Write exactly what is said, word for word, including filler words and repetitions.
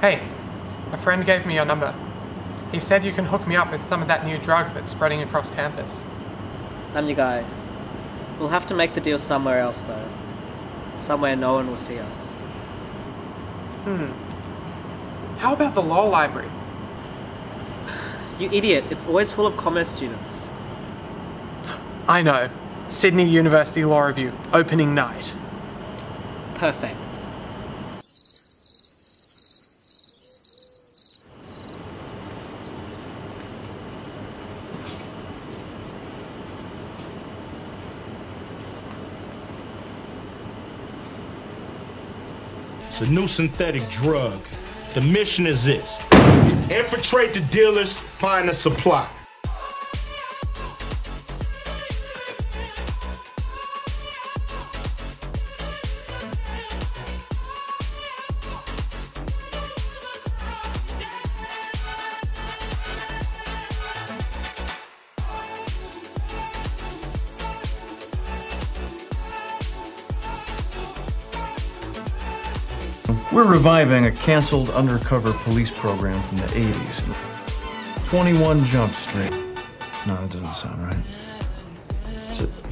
Hey, a friend gave me your number. He said you can hook me up with some of that new drug that's spreading across campus. I'm your guy. We'll have to make the deal somewhere else though. Somewhere no one will see us. Hmm. How about the law library? You idiot, it's always full of commerce students. I know. Sydney University Law Revue, opening night. Perfect. It's a new synthetic drug. The mission is this: infiltrate the dealers, find the supply. We're reviving a canceled undercover police program from the eighties. twenty-one Jump Street. No, that doesn't sound right. Is it